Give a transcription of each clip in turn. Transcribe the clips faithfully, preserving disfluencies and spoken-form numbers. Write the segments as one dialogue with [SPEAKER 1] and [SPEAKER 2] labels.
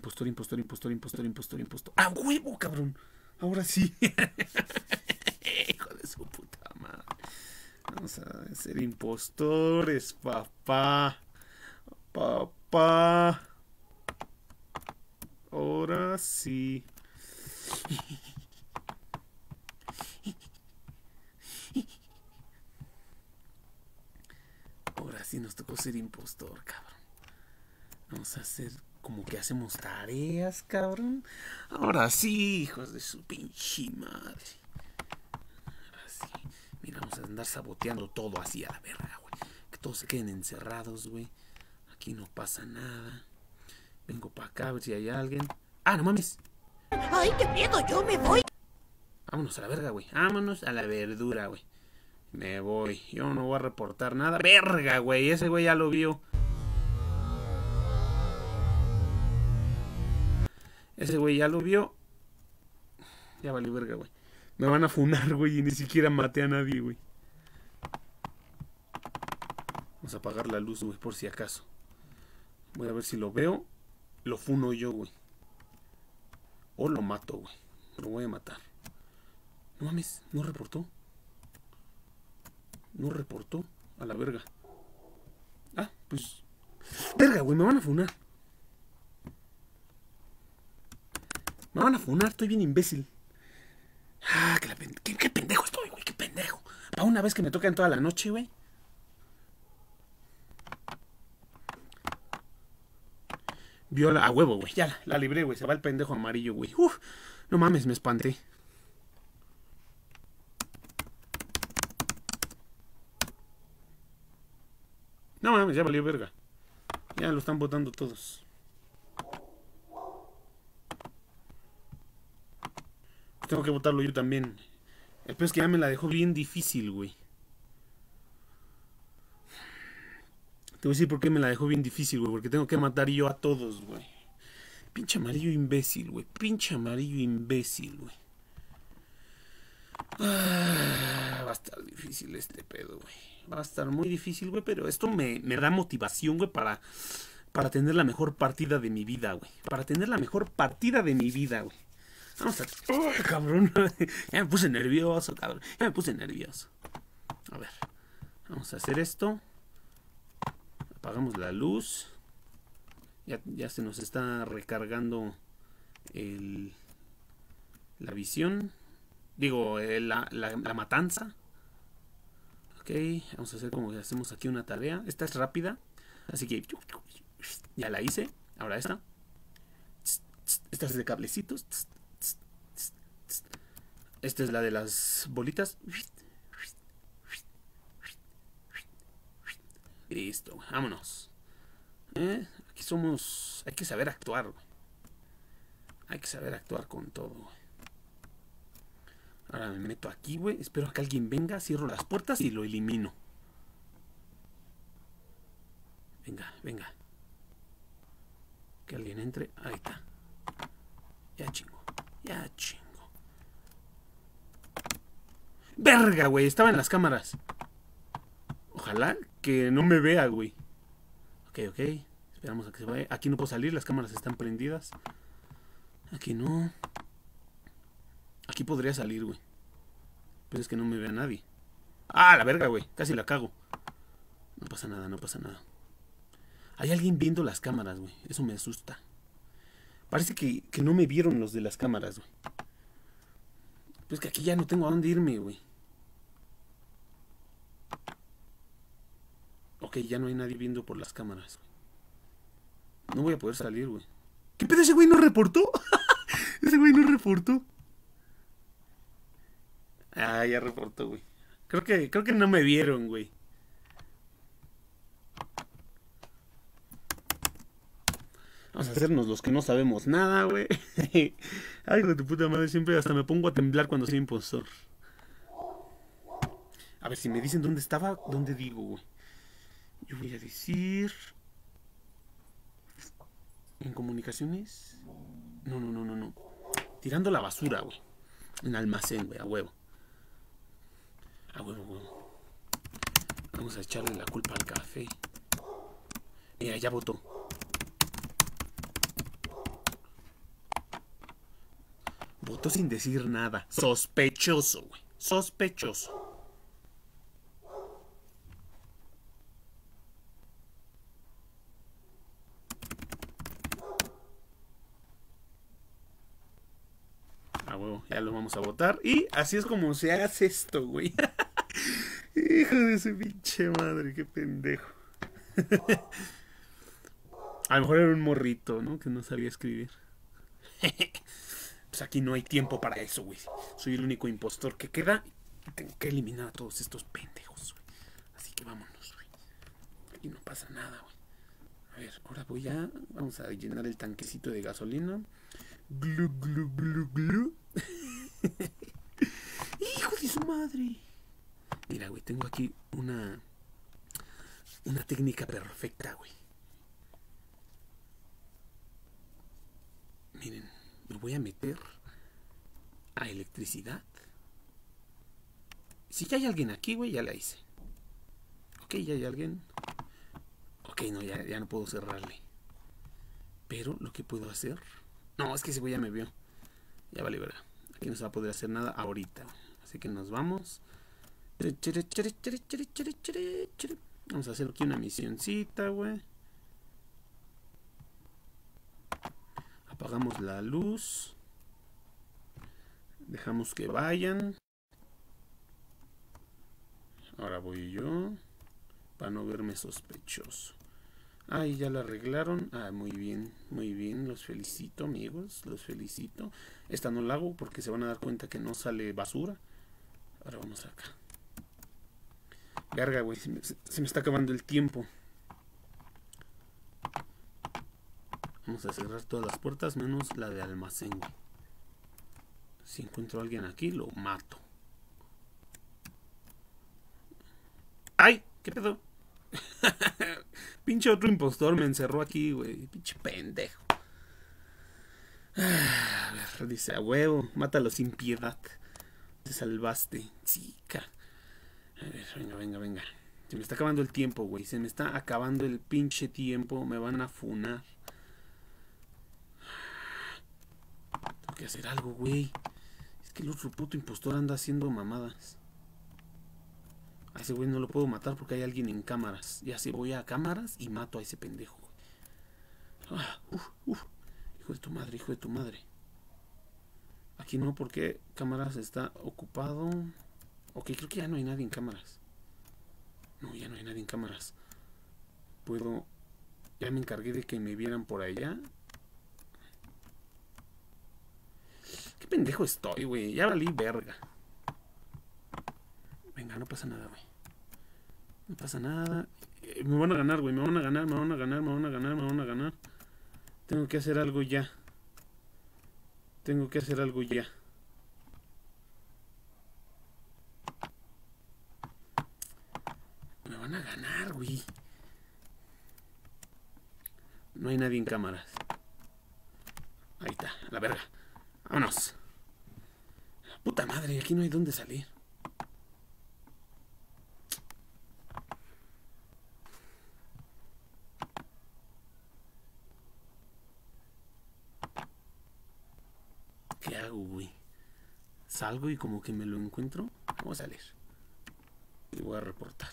[SPEAKER 1] impostor, impostor, impostor, impostor, impostor, impostor. ¡Ah, huevo, cabrón! Ahora sí. Hijo de su puta madre. Vamos a ser impostores, papá. Papá. Ahora sí. Ahora sí nos tocó ser impostor, cabrón. Vamos a hacer como que hacemos tareas, cabrón. Ahora sí, hijos de su pinche madre. Ahora sí. Mira, vamos a andar saboteando todo así a la verga, güey. Que todos se queden encerrados, güey. Aquí no pasa nada. Vengo para acá a ver si hay alguien. ¡Ah, no mames!
[SPEAKER 2] ¡Ay, qué miedo! ¡Yo me voy!
[SPEAKER 1] Vámonos a la verga, güey. Vámonos a la verdura, güey. Me voy. Yo no voy a reportar nada. ¡Verga, güey! Ese güey ya lo vio. Ese güey ya lo vio. Ya valió verga, güey. Me van a funar, güey, y ni siquiera maté a nadie, güey. Vamos a apagar la luz, güey, por si acaso. Voy a ver si lo veo. Lo funo yo, güey. O lo mato, güey. Lo voy a matar. No mames, no reportó. No reportó. A la verga. Ah, pues... Verga, güey, me van a funar. Me van a funar, estoy bien imbécil. Ah, que la pen... ¿Qué, qué pendejo estoy, güey, qué pendejo. Para una vez que me tocan toda la noche, güey. Viola, a huevo, güey. Ya la, la libré, güey. Se va el pendejo amarillo, güey. Uf, no mames, me espanté. No mames, ya valió verga. Ya lo están botando todos. Tengo que votarlo yo también. El peor es que ya me la dejó bien difícil, güey. Te voy a decir por qué me la dejó bien difícil, güey. Porque tengo que matar yo a todos, güey. Pinche amarillo imbécil, güey. Pinche amarillo imbécil, güey. Ah, va a estar difícil este pedo, güey. Va a estar muy difícil, güey. Pero esto me, me da motivación, güey, para, para tener la mejor partida de mi vida, güey. Para tener la mejor partida de mi vida, güey. Vamos a... ¡Oh, cabrón! Ya me puse nervioso, cabrón. Ya me puse nervioso. A ver. Vamos a hacer esto. Apagamos la luz. Ya, ya se nos está recargando el, la visión. Digo, el, la, la, la matanza. Ok, vamos a hacer como que hacemos aquí una tarea. Esta es rápida. Así que ya la hice. Ahora esta. Esta es de cablecitos. Esta es la de las bolitas. Listo, vámonos. ¿Eh? Aquí somos... Hay que saber actuar, güey. Hay que saber actuar con todo, güey. Ahora me meto aquí, güey. Espero a que alguien venga. Cierro las puertas y lo elimino. Venga, venga. Que alguien entre. Ahí está. Ya chingo. Ya chingo. ¡Verga, güey! Estaba en las cámaras. Ojalá que no me vea, güey. Ok, ok. Esperamos a que se vaya. Aquí no puedo salir, las cámaras están prendidas. Aquí no. Aquí podría salir, güey. Pero es que no me vea nadie. ¡Ah, la verga, güey! Casi la cago. No pasa nada, no pasa nada. Hay alguien viendo las cámaras, güey. Eso me asusta. Parece que, que no me vieron los de las cámaras, güey. Pues que aquí ya no tengo a dónde irme, güey. Ok, ya no hay nadie viendo por las cámaras, güey. No voy a poder salir, güey. ¿Qué pedo? ¿Ese güey no reportó? Ese güey no reportó. Ah, ya reportó, güey. Creo que, creo que no me vieron, güey. Vamos a hacernos los que no sabemos nada, güey. Ay, hijo de tu puta madre, siempre hasta me pongo a temblar cuando soy impostor. A ver, si me dicen dónde estaba, ¿dónde digo, güey? Yo voy a decir... ¿En comunicaciones? No, no, no, no, no. Tirando la basura, güey. En almacén, güey, a huevo. A huevo, huevo. Vamos a echarle la culpa al café. Mira, ya votó. Votó sin decir nada. Sospechoso, güey. Sospechoso. Ah, huevo, ya lo vamos a votar. Y así es como se hace esto, güey. Hijo de su pinche madre, qué pendejo. A lo mejor era un morrito, ¿no? Que no sabía escribir. Pues aquí no hay tiempo para eso, güey. Soy el único impostor que queda. Y tengo que eliminar a todos estos pendejos, güey. Así que vámonos, güey. Aquí no pasa nada, güey. A ver, ahora voy a... Vamos a llenar el tanquecito de gasolina. Glu, glu, glu, glu. ¡Hijo de su madre! Mira, güey, tengo aquí una... Una técnica perfecta, güey. Miren, me voy a meter a electricidad. Si ya hay alguien aquí, güey, ya la hice. Ok, ya hay alguien. Ok, no, ya, ya no puedo cerrarle. Pero lo que puedo hacer... No, es que ese güey ya me vio. Ya vale, verga. Aquí no se va a poder hacer nada ahorita. Así que nos vamos. Vamos a hacer aquí una misioncita, güey. Apagamos la luz. Dejamos que vayan. Ahora voy yo. Para no verme sospechoso. Ay, ya la arreglaron. Ah, muy bien, muy bien. Los felicito, amigos. Los felicito. Esta no la hago porque se van a dar cuenta que no sale basura. Ahora vamos acá. Verga, güey. Se me, se me está acabando el tiempo. Vamos a cerrar todas las puertas menos la de almacén, güey. Si encuentro a alguien aquí, lo mato. ¡Ay! ¿Qué pedo? Pinche otro impostor me encerró aquí, güey. Pinche pendejo. A ver, dice, a huevo, mátalo sin piedad. Te salvaste, chica. A ver, venga, venga, venga. Se me está acabando el tiempo, güey. Se me está acabando el pinche tiempo. Me van a funar. Tengo que hacer algo, güey. Es que el otro puto impostor anda haciendo mamadas. A ese güey no lo puedo matar porque hay alguien en cámaras. Ya sé, voy a cámaras y mato a ese pendejo. Ah, uf, uf. Hijo de tu madre, hijo de tu madre. Aquí no, porque cámaras está ocupado. Ok, creo que ya no hay nadie en cámaras. No, ya no hay nadie en cámaras. Puedo... Ya me encargué de que me vieran por allá. Qué pendejo estoy, güey. Ya valí verga. Venga, no pasa nada, güey. No pasa nada. Eh, me van a ganar, güey. Me van a ganar, me van a ganar, me van a ganar, me van a ganar. Tengo que hacer algo ya. Tengo que hacer algo ya. Me van a ganar, güey. No hay nadie en cámaras. Ahí está, la verga. Vámonos. Puta madre, aquí no hay dónde salir. ¿Qué hago, güey? Salgo y como que me lo encuentro. Vamos a salir. Y voy a reportar.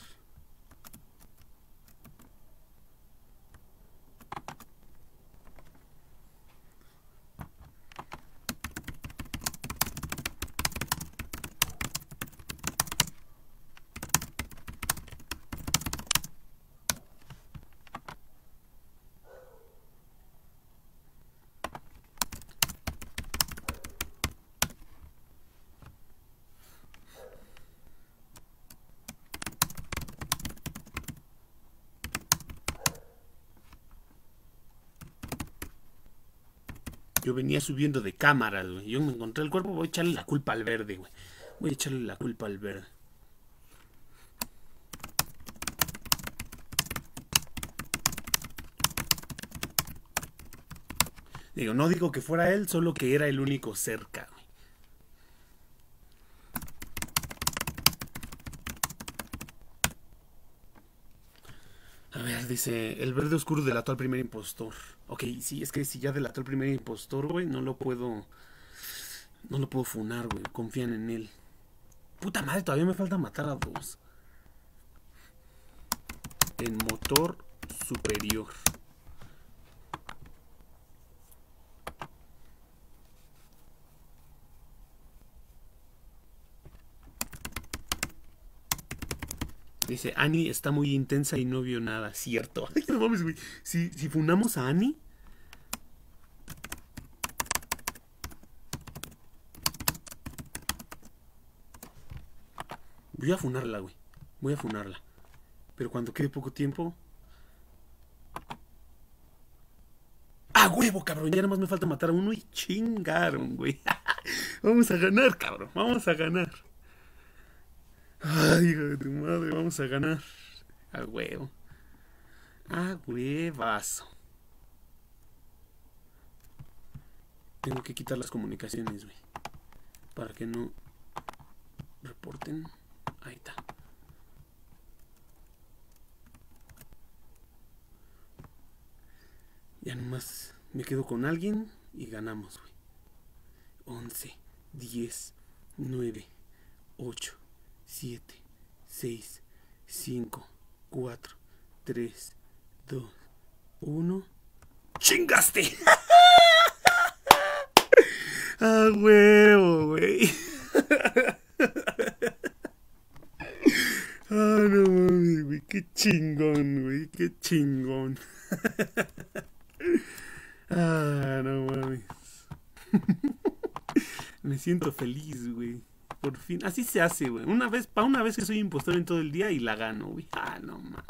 [SPEAKER 1] Yo venía subiendo de cámaras, güey. Yo me encontré el cuerpo, voy a echarle la culpa al verde, güey. Voy a echarle la culpa al verde. Digo, no digo que fuera él, solo que era el único cerca, güey. A ver, dice, el verde oscuro delató al primer impostor. Ok, sí, es que si ya delató al primer impostor, güey, no lo puedo... No lo puedo funar, güey. Confían en él. Puta madre, todavía me falta matar a dos. En motor superior. Dice, Annie está muy intensa y no vio nada. Cierto. Ay, no mames, güey. Si, si funamos a Annie. Voy a funarla, güey. Voy a funarla. Pero cuando quede poco tiempo. ¡Ah, huevo, cabrón! Ya nada más me falta matar a uno y chingaron, güey. Vamos a ganar, cabrón. Vamos a ganar. Ay, hijo de tu madre, vamos a ganar. A huevo. A huevazo. Tengo que quitar las comunicaciones, güey. Para que no reporten. Ahí está. Ya nomás me quedo con alguien y ganamos, güey. once, diez, nueve, ocho, siete, seis, cinco, cuatro, tres, dos, uno. ¡Chingaste! ¡Ah, huevo, güey! ¡Ah, no mames, güey! ¡Qué chingón, güey! ¡Qué chingón! ¡Ah, no mames! Me siento feliz, güey. Por fin. Así se hace, güey. Una vez, para una vez que soy impostor en todo el día y la gano, güey. ¡Ah, no mames!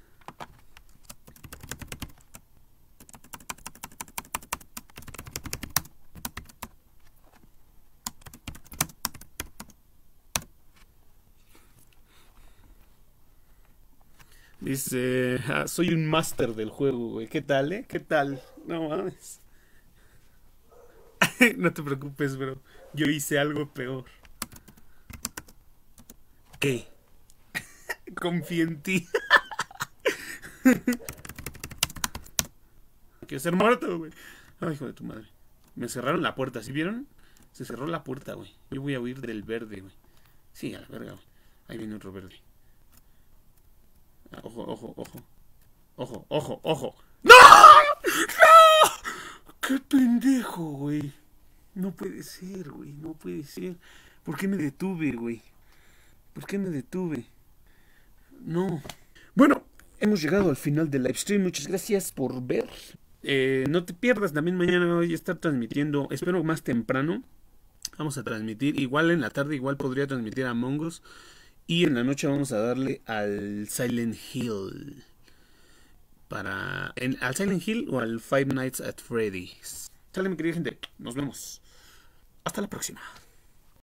[SPEAKER 1] Dice, ah, soy un máster del juego, güey. ¿Qué tal, eh? ¿Qué tal? No mames. No te preocupes, bro. Yo hice algo peor. ¿Qué? Confío en ti. Quiero ser muerto, güey. Ay, hijo de tu madre. Me cerraron la puerta, ¿sí vieron? Se cerró la puerta, güey. Yo voy a huir del verde, güey. Sí, a la verga, güey. Ahí viene otro verde. Ojo, ojo, ojo. Ojo, ojo, ojo. ¡No! ¡No! ¡Qué pendejo, güey! No puede ser, güey. No puede ser. ¿Por qué me detuve, güey? ¿Por qué me detuve? No. Bueno, hemos llegado al final del live stream. Muchas gracias por ver. Eh, no te pierdas. También mañana voy a estar transmitiendo. Espero más temprano. Vamos a transmitir. Igual en la tarde, igual podría transmitir a Among Us. Y en la noche vamos a darle al Silent Hill. Para. En, al Silent Hill o al Five Nights at Freddy's. Sale, mi querida gente. Nos vemos. Hasta la próxima.